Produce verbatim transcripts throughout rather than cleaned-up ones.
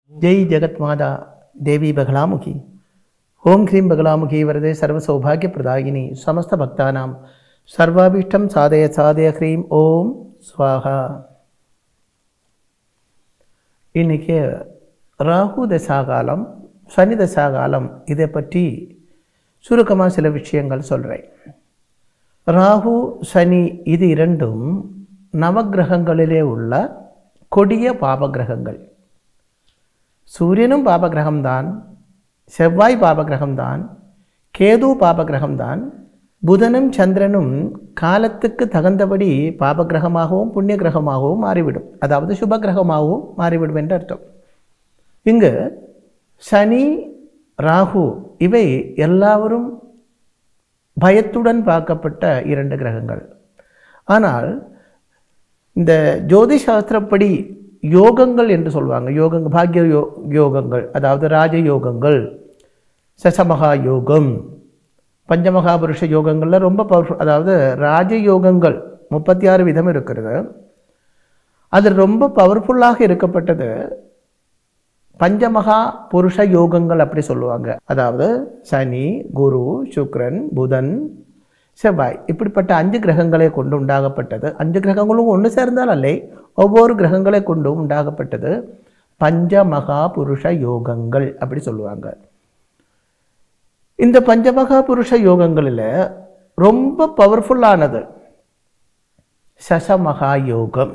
जय जगत माता देवी बगलामुखी ओम ह्रीं बगलामुखी वरदे सर्व सौभाग्य प्रदायिनी समस्त भक्तानां सर्वाभीष्टं साधय साधय ह्रीं ओम स्वाहा. இன்னைக்கு ராகு தசாகாலம் சனி தசாகாலம் இதை பற்றி சுருக்கமாக சில விஷயங்கள் சொல்கிறேன். ராகு சனி இது இரண்டும் நவகிரகங்களிலே உள்ள கொடிய பாபகிரகங்கள். சூரியனும் பாபகிரகம்தான், செவ்வாய் பாபகிரகம்தான், கேது பாபகிரகம்தான். புதனும் சந்திரனும் காலத்துக்கு தகுந்தபடி பாபகிரகமாகவும் புண்ணிய கிரகமாகவும் மாறிவிடும், அதாவது சுப கிரகமாகவும் மாறிவிடும் என்று அர்த்தம். இங்கு சனி ராகு இவை எல்லாவரும் பயத்துடன் பார்க்கப்பட்ட இரண்டு கிரகங்கள். ஆனால் இந்த ஜோதிஷாஸ்திரப்படி யோகங்கள் என்று சொல்லுவாங்க, யோகங்கள் பாக்ய யோ யோகங்கள் அதாவது ராஜயோகங்கள், சசமகா யோகம், பஞ்சமகாபுருஷ யோகங்களில் ரொம்ப பவர்ஃபுல். அதாவது ராஜயோகங்கள் முப்பத்தி ஆறு விதம் இருக்கிறது. அது ரொம்ப பவர்ஃபுல்லாக இருக்கப்பட்டது பஞ்சமகா புருஷ யோகங்கள் அப்படி சொல்லுவாங்க. அதாவது சனி, குரு, சுக்ரன், புதன், செவ்வாய் இப்படிப்பட்ட அஞ்சு கிரகங்களை கொண்டு உண்டாகப்பட்டது. அஞ்சு கிரகங்களும் ஒன்று சேர்ந்தால் அல்ல, ஒவ்வொரு கிரகங்களை கொண்டும் உண்டாகப்பட்டது பஞ்சமகா புருஷ யோகங்கள் அப்படி சொல்லுவாங்க. இந்த பஞ்சமகா புருஷ யோகங்களில் ரொம்ப பவர்ஃபுல்லானது சசமகா யோகம்.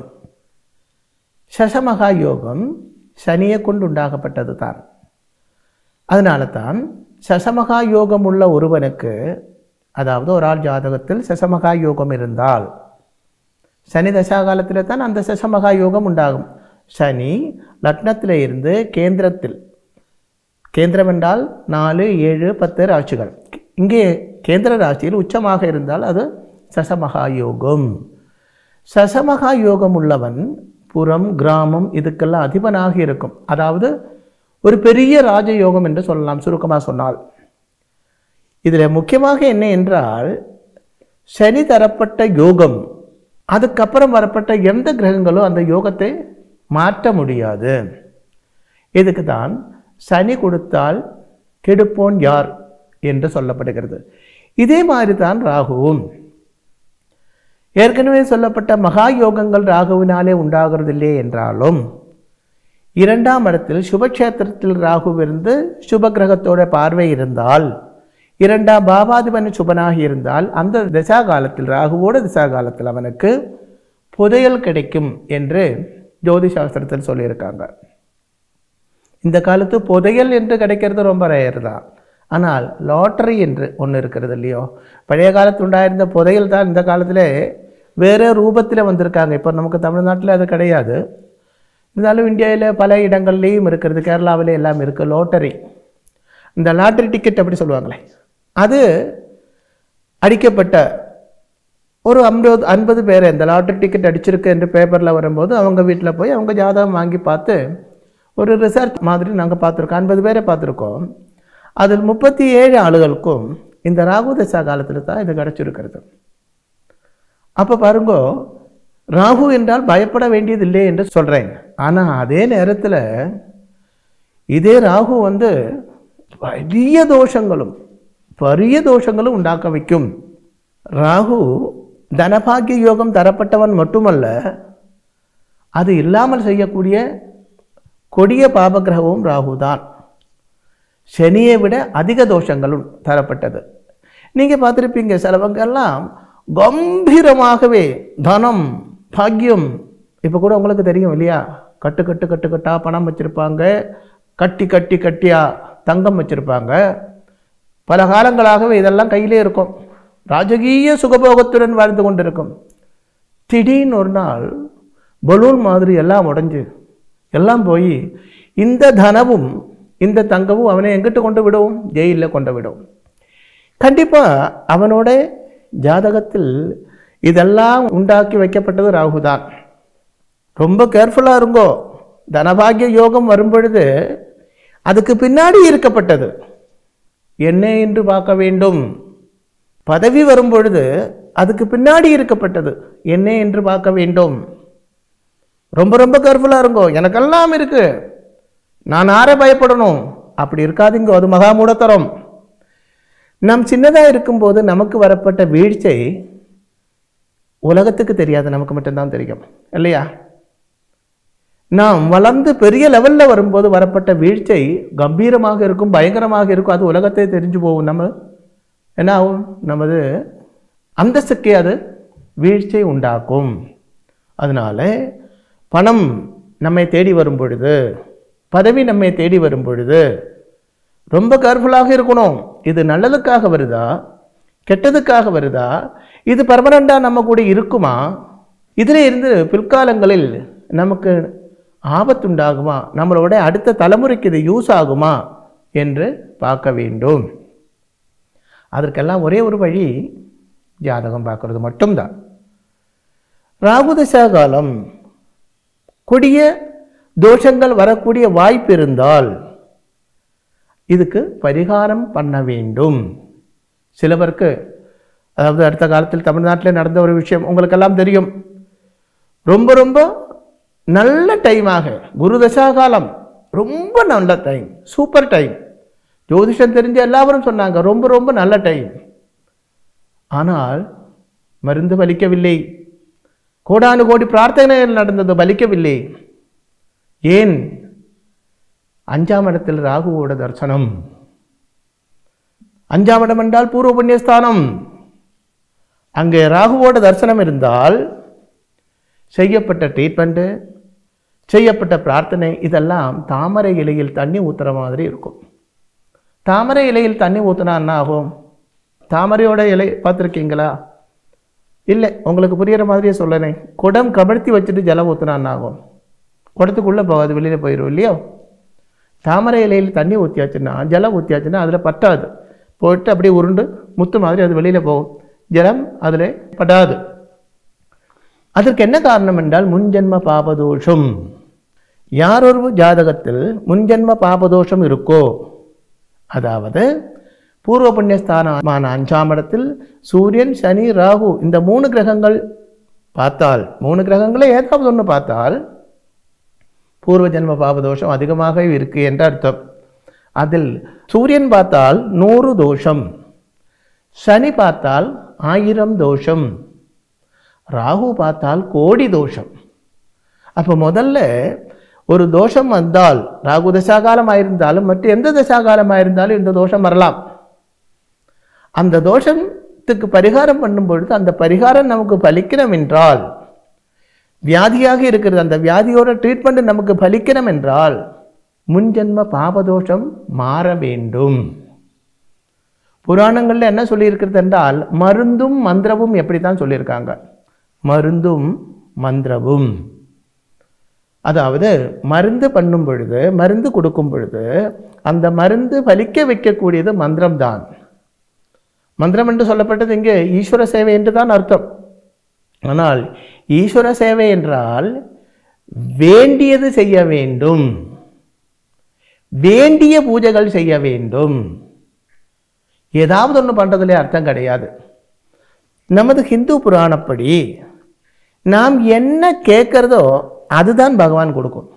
சசமகா யோகம் சனியை கொண்டு உண்டாகப்பட்டது தான். அதனால தான் சசமகா யோகம் உள்ள ஒருவனுக்கு, அதாவது ஒரு ஆள் ஜாதகத்தில் சசமகா யோகம் இருந்தால் சனி தசா காலத்தில் தான் அந்த சசமகா யோகம் உண்டாகும். சனி லக்னத்தில் இருந்து கேந்திரத்தில், கேந்திரம் என்றால் நாலு ஏழு பத்து ராசிகள், இங்கே கேந்திர ராசியில் உச்சமாக இருந்தால் அது சசமகா யோகம். சசமகா யோகம் உள்ளவன் புறம் கிராமம் இதுக்கெல்லாம் அதிபனாக இருக்கும். அதாவது ஒரு பெரிய ராஜயோகம் என்று சொல்லலாம் சுருக்கமாக சொன்னால். இதில் முக்கியமாக என்ன என்றால், சனி தரப்பட்ட யோகம் அதுக்கப்புறம் வரப்பட்ட எந்த கிரகங்களும் அந்த யோகத்தை மாற்ற முடியாது. இதுக்கு தான் சனி கொடுத்தால் கெடுப்போன் யார் என்று சொல்லப்படுகிறது. இதே மாதிரி தான் ராகுவும். ஏற்கனவே சொல்லப்பட்ட மகா யோகங்கள் ராகுவினாலே உண்டாகிறதில்லை என்றாலும் இரண்டாம் இடத்தில் சுபக்ஷேத்திரத்தில் ராகுவிருந்து சுப கிரகத்தோட பார்வை இருந்தால், இரண்டாம் பாபாதிபன் சுபனாகி இருந்தால் அந்த திசா காலத்தில் ராகுவோட திசா காலத்தில் அவனுக்கு புதையல் கிடைக்கும் என்று ஜோதிஷாஸ்திரத்தில் சொல்லியிருக்காங்க. இந்த காலத்து புதையல் என்று கிடைக்கிறது ரொம்ப ரேர் தான். ஆனால் லாட்டரி என்று ஒன்று இருக்கிறது இல்லையோ, பழைய காலத்தில் உண்டாயிருந்த புதையல் தான் இந்த காலத்தில் வேறு ரூபத்தில் வந்திருக்காங்க. இப்போ நமக்கு தமிழ்நாட்டில் அது கிடையாது, இருந்தாலும் இந்தியாவில் பல இடங்கள்லேயும் இருக்கிறது, கேரளாவில் எல்லாம் இருக்குது லாட்டரி. இந்த லாட்டரி டிக்கெட் அப்படி சொல்லுவாங்களே, அது அடிக்கப்பட்ட ஒரு ஐம்பது ஐம்பது பேர் இந்த லாட்டரி டிக்கெட் அடிச்சிருக்கு என்று பேப்பரில் வரும்போது அவங்க வீட்டில் போய் அவங்க ஜாதகம் வாங்கி பார்த்து ஒரு ரிசர்ச் மாதிரி நாங்கள் பார்த்துருக்கோம், ஐம்பது பேரை பார்த்துருக்கோம். அதில் முப்பத்தி ஏழு ஆளுகளுக்கும் இந்த ராகு தசா காலத்தில் தான் இது கிடச்சிருக்கிறது. அப்போ பாருங்க, ராகு என்றால் பயப்பட வேண்டியதில்லை என்று சொல்கிறேன். ஆனால் அதே நேரத்தில் இதே ராகு வந்து பெரிய தோஷங்களும் பெரிய தோஷங்களும் உண்டாக்க வைக்கும். ராகு தனபாகிய யோகம் தரப்பட்டவன் மட்டுமல்ல, அது இல்லாமல் செய்யக்கூடிய கொடிய பாபகிரகமும் ராகு தான். சனியை விட அதிக தோஷங்களும் தரப்பட்டது. நீங்கள் பார்த்துருப்பீங்க, சிலவங்கெல்லாம் கம்பீரமாகவே தனம் பாக்கியம், இப்போ கூட உங்களுக்கு தெரியும் இல்லையா, கட்டு கட்டு கட்டு கட்டா பணம் வச்சுருப்பாங்க, கட்டி கட்டி கட்டியா தங்கம் வச்சுருப்பாங்க. பல காலங்களாகவே இதெல்லாம் கையிலே இருக்கும், ராஜகீய சுகபோகத்துடன் வாழ்ந்து கொண்டிருக்கும். திடீர்னு ஒரு நாள் பலூன் மாதிரி எல்லாம் உடஞ்சி எல்லாம் போய் இந்த தனமும் இந்த தங்கமும் அவனை எங்கிட்ட கொண்டு விடும், ஜெயிலில் கொண்டு விடும். கண்டிப்பாக அவனோட ஜாதகத்தில் இதெல்லாம் உண்டாக்கி வைக்கப்பட்டது ராகு தான். ரொம்ப கேர்ஃபுல்லாக இருங்கோ. தனபாகிய யோகம் வரும்பொழுது அதுக்கு பின்னாடி இருக்கப்பட்டது என்ன என்று பார்க்க வேண்டும். பதவி வரும்பொழுது அதுக்கு பின்னாடி இருக்கப்பட்டது என்ன என்று பார்க்க வேண்டும். ரொம்ப ரொம்ப கேர்ஃபுல்லாக இருங்கோ. எனக்கெல்லாம் இருக்குது, நான் யாரை பயப்படணும்? அப்படி இருக்காதீங்க, அது மகா மூடத்தரம். நம் சின்னதாக இருக்கும்போது நமக்கு வரப்பட்ட வீழ்ச்சை உலகத்துக்கு தெரியாது, நமக்கு மட்டும்தான் தெரியும் இல்லையா? நாம் வளர்ந்து பெரிய லெவலில் வரும்போது வரப்பட்ட வீழ்ச்சை கம்பீரமாக இருக்கும், பயங்கரமாக இருக்கும். அது உலகத்தை தெரிஞ்சு போகும். நம்ம என்ன ஆகும்? நமது அந்தஸ்துக்கே அது வீழ்ச்சியை உண்டாக்கும். அதனால பணம் நம்மை தேடி வரும் பொழுது, பதவி நம்மை தேடி வரும் பொழுது ரொம்ப கேர்ஃபுல்லாக இருக்கணும். இது நல்லதுக்காக வருதா, கெட்டதுக்காக வருதா, இது பர்மனண்டாக நம்ம கூட இருக்குமா, இதில் இருந்து பிற்காலங்களில் நமக்கு ஆபத்துண்டாகுமா, நம்மளோட அடுத்த தலைமுறைக்கு இது யூஸ் ஆகுமா என்று பார்க்க வேண்டும். அதற்கெல்லாம் ஒரே ஒரு வழி ஜாதகம் பார்க்கறது மட்டும்தான். ராகுதசா காலம் கொடிய தோஷங்கள் வரக்கூடிய வாய்ப்பு இருந்தால் இதுக்கு பரிகாரம் பண்ண வேண்டும். சிலவருக்கு, அதாவது அடுத்த காலத்தில் தமிழ்நாட்டில் நடந்த ஒரு விஷயம் உங்களுக்கெல்லாம் தெரியும். ரொம்ப ரொம்ப நல்ல டைமாக குரு தசா காலம், ரொம்ப நல்ல டைம், சூப்பர் டைம். ஜோதிஷம் தெரிஞ்ச எல்லாரும் சொன்னாங்க ரொம்ப ரொம்ப நல்ல டைம். ஆனால் மருந்து பலிக்கவில்லை. கோடானு கோடி பிரார்த்தனைகள் நடந்தது, பலிக்கவில்லை. ஏன்? அஞ்சாம் இடத்தில் ராகுவோட தரிசனம். அஞ்சாம் இடம் என்றால் பூர்வ புண்ணியஸ்தானம். அங்கே ராகுவோட தரிசனம் இருந்தால் செய்யப்பட்ட ட்ரீட்மெண்ட்டு, செய்யப்பட்ட பிரார்த்தனை இதெல்லாம் தாமரை இலையில் தண்ணி ஊற்றுற மாதிரி இருக்கும். தாமரை இலையில் தண்ணி ஊற்றினா என்ன ஆகும்? தாமரையோட இலை பார்த்துருக்கீங்களா? இல்லை, உங்களுக்கு புரிகிற மாதிரியே சொல்லணேன். குடம் கபடுத்தி வச்சுட்டு ஜலம் ஊற்றினா என்ன ஆகும்? குடத்துக்குள்ளே போகாது, வெளியில் போயிடும் இல்லையோ? தாமரை இலையில் தண்ணி ஊற்றியாச்சுன்னா, ஜலம் ஊற்றியாச்சுன்னா அதில் பட்டாது, போயிட்டு அப்படியே உருண்டு முத்து மாதிரி அது வெளியில் போகும், ஜலம் அதில் படாது. அதற்கு என்ன காரணம் என்றால் முன்ஜென்ம பாபதோஷம். யாரொரு ஜாதகத்தில் முன்ஜென்ம பாபதோஷம் இருக்கோ, அதாவது பூர்வ புண்ணியஸ்தானமான அஞ்சாம் இடத்தில் சூரியன், சனி, ராகு இந்த மூணு கிரகங்கள் பார்த்தால், மூணு கிரகங்களே ஏதாவது ஒன்று பார்த்தால் பூர்வ ஜென்ம பாபதோஷம் அதிகமாக இருக்கு என்ற அர்த்தம். அதில் சூரியன் பார்த்தால் நூறு தோஷம், சனி பார்த்தால் ஆயிரம் தோஷம், ராகு பார்த்தால் கோடி தோஷம். அப்போ முதல்ல ஒரு தோஷம் வந்தால், ராகு தசாகாலம் ஆயிருந்தாலும் மற்ற எந்த தசாகாலம் ஆயிருந்தாலும் இந்த தோஷம் வரலாம். அந்த தோஷத்துக்கு பரிகாரம் பண்ணும் பொழுது அந்த பரிகாரம் நமக்கு பலிக்கணும் என்றால், வியாதியாக இருக்கிறது அந்த வியாதியோட ட்ரீட்மெண்ட் நமக்கு பலிக்கணும் என்றால் முன்ஜென்ம பாபதோஷம் மாற வேண்டும். புராணங்களில் என்ன சொல்லியிருக்கிறது என்றால் மருந்தும் மந்திரமும் எப்படி தான் சொல்லியிருக்காங்க. மருந்தும் மந்திரமும், அதாவது மருந்து பண்ணும் பொழுது, மருந்து கொடுக்கும் பொழுது அந்த மருந்து பலிக்க வைக்கக்கூடியது மந்திரம்தான். மந்திரம் என்று சொல்லப்பட்டது இங்கே ஈஸ்வர சேவை என்று தான் அர்த்தம். ஆனால் ஈஸ்வர சேவை என்றால் வேண்டியது செய்ய வேண்டும், வேண்டிய பூஜைகள் செய்ய வேண்டும். ஏதாவது ஒன்று பண்ணுறதுல அர்த்தம் கிடையாது. நமது ஹிந்து புராணப்படி நாம் என்ன கேட்குறதோ அதுதான் பகவான் கொடுக்கும்.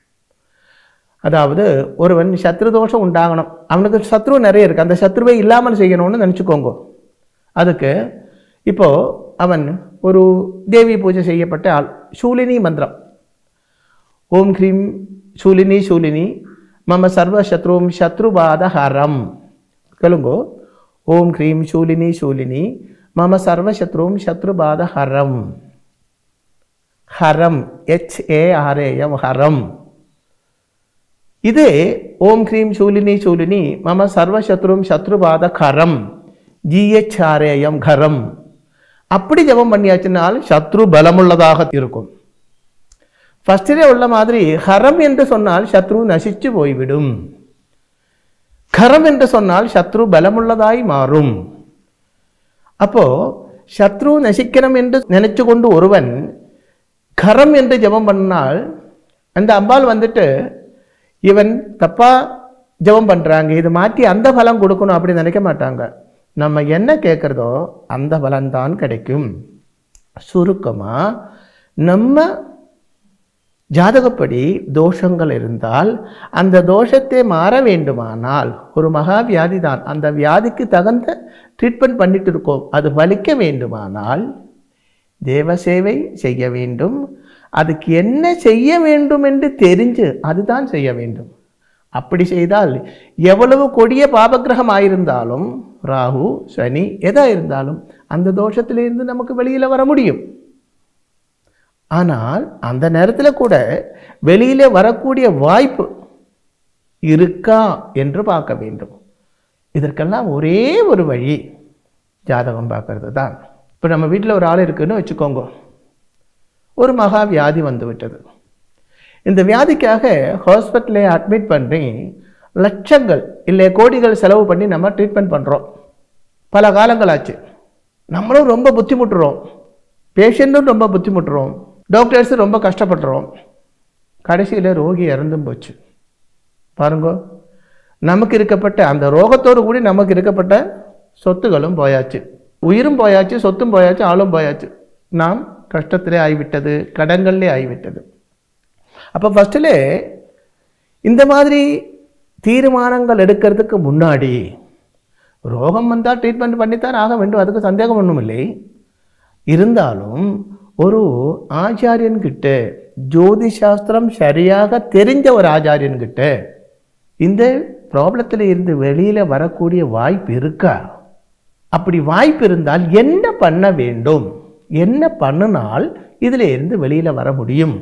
அதாவது ஒருவன் சத்ரு தோஷம் உண்டாகணும், அவனுக்கு சத்ரு நிறைய இருக்குது, அந்த சத்ருவை இல்லாமல் செய்யணும்னு நினச்சிக்கோங்க. அதுக்கு இப்போது அவன் ஒரு தேவி பூஜை செய்யப்பட்ட ஆள், சூலினி மந்திரம், ஓம் ஹ்ரீம் சூலினி சூலினி மம சர்வ சத்ரும் சத்ருபாத ஹரம். கேளுங்கோ, ஓம் ஹ்ரீம் சூலினி சூலினி மம சர்வ சத்ரும் சத்ருபாத ஹரம். ஹரம், H A R A M, ஹரம். இதே ஓம் ஹ்ரீம் சூலினி சூலினி மம சர்வ சத்ரும் சத்ருபாத கரம், ஜிஹெச் ஆர் ஏ எம், கரம். அப்படி ஜபம் பண்ணியாச்சுனால் சத்ரு பலமுள்ளதாக இருக்கும். ஃபர்ஸ்டிலே உள்ள மாதிரி ஹரம் என்று சொன்னால் சத்ரு நசிச்சு போய்விடும், கரம் என்று சொன்னால் சத்ரு பலமுள்ளதாய் மாறும். அப்போ சத்ரு நசிக்கணும் என்று நினைச்சு கொண்டு ஒருவன் கரம் என்று ஜபம் பண்ணால் அந்த அம்பாள் வந்துட்டு இவன் தப்பா ஜபம் பண்றாங்க, இது மாற்றி அந்த பலம் கொடுக்கணும் அப்படி நினைக்க மாட்டாங்க. நம்ம என்ன கேட்குறதோ அந்த பலன்தான் கிடைக்கும். சுருக்கமாக நம்ம ஜாதகப்படி தோஷங்கள் இருந்தால் அந்த தோஷத்தை மாற வேண்டுமானால் ஒரு மகா வியாதி தான், அந்த வியாதிக்கு தகுந்த ட்ரீட்மெண்ட் பண்ணிட்டு இருக்கோம், அது வலிக்க வேண்டுமானால் தேவ சேவை செய்ய வேண்டும். அதுக்கு என்ன செய்ய வேண்டும் என்று தெரிஞ்சு அதுதான் செய்ய வேண்டும். அப்படி செய்தால் எவ்வளவு கொடிய பாபகிரகம் ஆயிருந்தாலும், ராகு சனி எதா இருந்தாலும் அந்த தோஷத்திலிருந்து நமக்கு வெளியில் வர முடியும். ஆனால் அந்த நேரத்தில் கூட வெளியில் வரக்கூடிய வாய்ப்பு இருக்கா என்று பார்க்க வேண்டும். இதற்கெல்லாம் ஒரே ஒரு வழி ஜாதகம் பார்க்கறது தான். இப்போ நம்ம வீட்டில் ஒரு ஆள் இருக்குன்னு வச்சுக்கோங்க, ஒரு மகா வியாதி வந்து விட்டது. இந்த வியாதிக்காக ஹாஸ்பிட்டலில் அட்மிட் பண்ணி லட்சங்கள் இல்லை கோடிகள் செலவு பண்ணி நம்ம ட்ரீட்மெண்ட் பண்ணுறோம். பல காலங்கள் ஆச்சு. நம்மளும் ரொம்ப புத்திமுட்டுறோம், பேஷண்ட்டும் ரொம்ப புத்திமுட்டுறோம், டாக்டர்ஸும் ரொம்ப கஷ்டப்படுறோம். கடைசியில் ரோகி இறந்தும் போச்சு. பாருங்க, நமக்கு இருக்கப்பட்ட அந்த ரோகத்தோடு கூடி நமக்கு இருக்கப்பட்ட சொத்துகளும் போயாச்சு, உயிரும் போயாச்சு, சொத்தும் போயாச்சு, ஆளும் போயாச்சு. நாம் கஷ்டத்திலே ஆகிவிட்டது, கடன்கள்லே ஆகிவிட்டது. அப்போ ஃபஸ்ட்டில் இந்த மாதிரி தீர்மானங்கள் எடுக்கிறதுக்கு முன்னாடி ரோகம் வந்தால் ட்ரீட்மெண்ட் பண்ணித்தான் ஆக வேண்டும், அதுக்கு சந்தேகம் ஒன்றும் இல்லை. இருந்தாலும் ஒரு ஆச்சாரியன்கிட்ட, ஜோதிஷாஸ்திரம் சரியாக தெரிஞ்ச ஒரு ஆச்சாரியன்கிட்ட இந்த ப்ராப்ளத்தில் இருந்து வெளியில் வரக்கூடிய வாய்ப்பு இருக்கா? அப்படி வாய்ப்பு இருந்தால் என்ன பண்ண வேண்டும், என்ன பண்ணினால் இதில் இருந்து வெளியில் வர முடியும்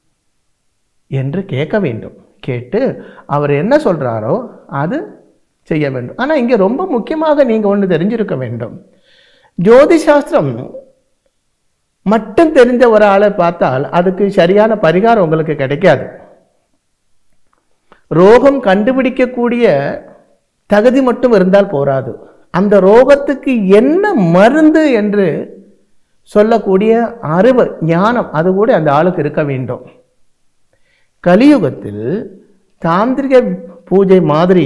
என்று கேட்க வேண்டும். கேட்டு அவர் என்ன சொல்கிறாரோ அது செய்ய வேண்டும். ஆனால் இங்கே ரொம்ப முக்கியமாக நீங்கள் ஒன்று தெரிஞ்சிருக்க வேண்டும். ஜோதிஷாஸ்திரம் மட்டும் தெரிஞ்ச ஒரு ஆளை பார்த்தால் அதுக்கு சரியான பரிகாரம் உங்களுக்கு கிடைக்காது. ரோகம் கண்டுபிடிக்கக்கூடிய தகுதி மட்டும் இருந்தால் போராது, அந்த ரோகத்துக்கு என்ன மருந்து என்று சொல்லக்கூடிய அறிவு, ஞானம் அது கூட அந்த ஆளுக்கு இருக்க வேண்டும். கலியுகத்தில் தாந்திரிக பூஜை மாதிரி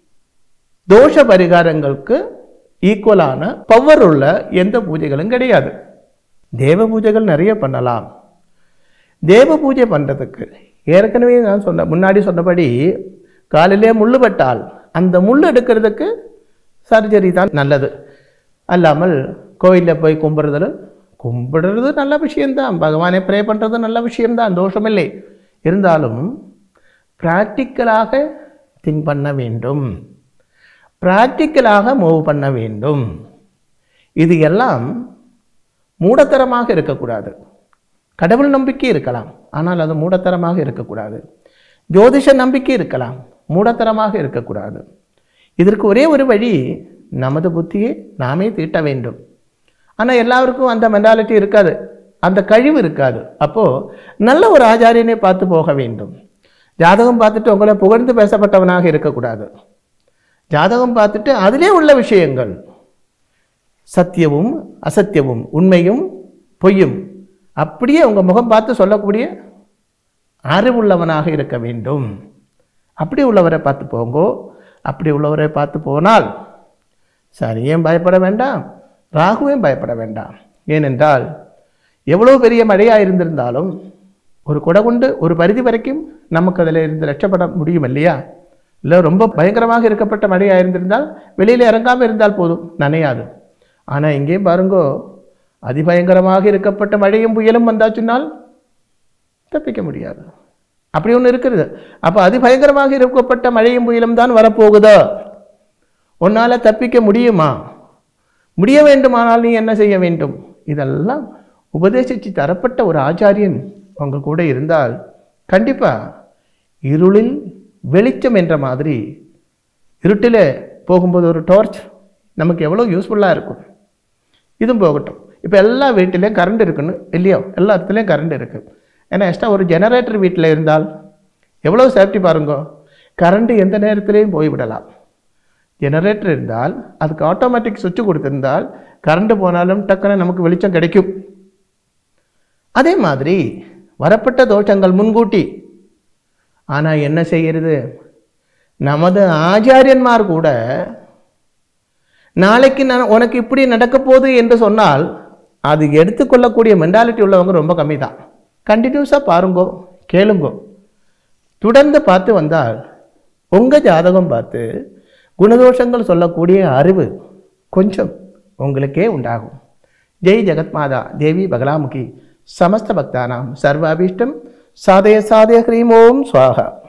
தோஷ பரிகாரங்களுக்கு ஈக்குவலான பவர் உள்ள எந்த பூஜைகளும் கிடையாது. தேவ பூஜைகள் நிறைய பண்ணலாம். தேவ பூஜை பண்ணுறதுக்கு ஏற்கனவே நான் சொன்ன முன்னாடி சொன்னபடி காலிலே முள்ளு பட்டால் அந்த முள் எடுக்கிறதுக்கு சர்ஜரி தான் நல்லது. அல்லாமல் கோயிலில் போய் கும்பிட்றது கும்பிடுறது நல்ல விஷயம்தான், பகவானை ப்ரே பண்ணுறது நல்ல விஷயம்தான், தோஷமில்லை. இருந்தாலும் ப்ராக்டிக்கலாக திங்க் பண்ண வேண்டும், ப்ராக்டிக்கலாக மூவ் பண்ண வேண்டும். இது எல்லாம் மூடத்தரமாக இருக்கக்கூடாது. கடவுள் நம்பிக்கை இருக்கலாம், ஆனால் அது மூடத்தரமாக இருக்கக்கூடாது. ஜோதிஷ நம்பிக்கை இருக்கலாம், மூடத்தரமாக இருக்கக்கூடாது. இதற்கு ஒரே ஒரு வழி, நமது புத்தியை நாமே தீட்ட வேண்டும். ஆனால் எல்லாருக்கும் அந்த மென்டாலிட்டி இருக்காது, அந்த கழிவு இருக்காது. அப்போது நல்ல ஒரு ஆச்சாரியனை பார்த்து போக வேண்டும். ஜாதகம் பார்த்துட்டு உங்களை புகழ்ந்து பேசப்பட்டவனாக இருக்கக்கூடாது. ஜாதகம் பார்த்துட்டு அதிலே உள்ள விஷயங்கள், சத்தியமும் அசத்தியமும், உண்மையும் பொய்யும் அப்படியே உங்கள் முகம் பார்த்து சொல்லக்கூடிய அறிவுள்ளவனாக இருக்க வேண்டும். அப்படி உள்ளவரை பார்த்து போங்கோ. அப்படி உள்ளவரை பார்த்து போனால் சனியும் பயப்பட வேண்டாம், ராகுவையும் பயப்பட வேண்டாம். ஏனென்றால் எவ்வளோ பெரிய மழையாக இருந்திருந்தாலும் ஒரு குடை கொண்டு ஒரு பரிதி வரைக்கும் நமக்கு அதில் இருந்து ரட்சப்பட முடியும் இல்லையா? இல்லை ரொம்ப பயங்கரமாக இருக்கப்பட்ட மழையாக இருந்திருந்தால் வெளியில் இறங்காமல் இருந்தால் போதும், நனையாது. ஆனால் இங்கேயும் பாருங்கோ, அதிபயங்கரமாக இருக்கப்பட்ட மழையும் புயலும் வந்தாச்சுன்னால் தப்பிக்க முடியாது. அப்படி ஒன்று இருக்கிறது. அப்போ அதிபயங்கரமாக இருக்கப்பட்ட மழையும் புயலும் தான் வரப்போகுதோ, உன்னால் தப்பிக்க முடியுமா? முடிய வேண்டுமானால் நீ என்ன செய்ய வேண்டும்? இதெல்லாம் உபதேசித்து தரப்பட்ட ஒரு ஆச்சாரியன் உங்கள் கூட இருந்தால் கண்டிப்பாக இருளில் வெளிச்சம் என்ற மாதிரி, இருட்டில் போகும்போது ஒரு டார்ச் நமக்கு எவ்வளோ யூஸ்ஃபுல்லாக இருக்கும். இதுவும் போகட்டும். இப்போ எல்லா வீட்டிலையும் கரண்ட் இருக்குன்னு இல்லையோ, எல்லா இடத்துலையும் கரண்ட் இருக்குது. ஏன்னா எக்ஸ்ட்ரா ஒரு ஜெனரேட்டர் வீட்டில் இருந்தால் எவ்வளோ சேஃப்டி பாருங்கோ. கரண்ட்டு எந்த நேரத்துலேயும் போய்விடலாம். ஜெனரேட்டர் இருந்தால் அதுக்கு ஆட்டோமேட்டிக் சுவிட்சு கொடுத்துருந்தால் கரண்ட்டு போனாலும் டக்குன்னு நமக்கு வெளிச்சம் கிடைக்கும். அதே மாதிரி வரப்பட்ட தோஷங்கள் முன்கூட்டி. ஆனால் என்ன செய்கிறது, நமது ஆச்சாரியன்மார் கூட நாளைக்கு நான் உனக்கு இப்படி நடக்க போகுது என்று சொன்னால் அது எடுத்துக்கொள்ளக்கூடிய மென்டாலிட்டி உள்ளவங்க ரொம்ப கம்மி தான். கண்டினியூஸாக பாருங்கோ, கேளுங்கோ. தொடர்ந்து பார்த்து வந்தால் உங்கள் ஜாதகம் பார்த்து குணதோஷங்கள் சொல்லக்கூடிய அறிவு கொஞ்சம் உங்களுக்கே உண்டாகும். ஜெய் ஜெகத்மாதா தேவி பகலாமுகி சமஸ்த பக்தானாம் சர்வாபீஷ்டம் சாதய சாதய ஹ்ரீம் ஓம் ஸ்வாஹா.